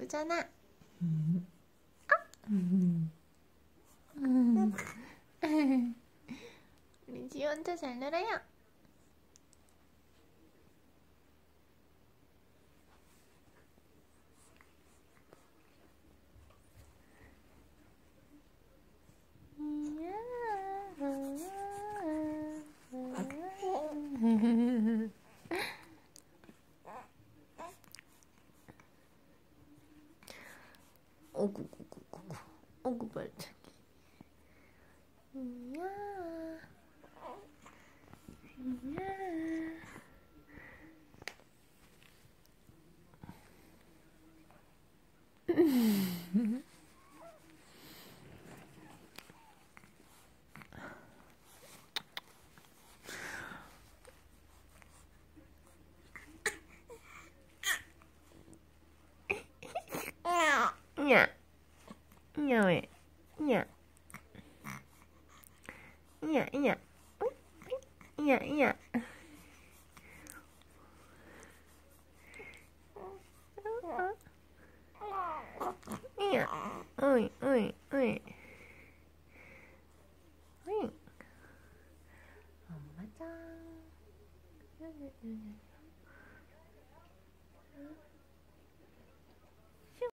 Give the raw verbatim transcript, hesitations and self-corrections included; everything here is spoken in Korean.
예쁘잖아. 우리 지우 혼자 잘 놀아요. 어구구구구구 어구 발차기. 이야 이야 냐 냐 왜 냐 냐 냐 냐 냐 냐 어이 어이 어이 어이 엄마 짱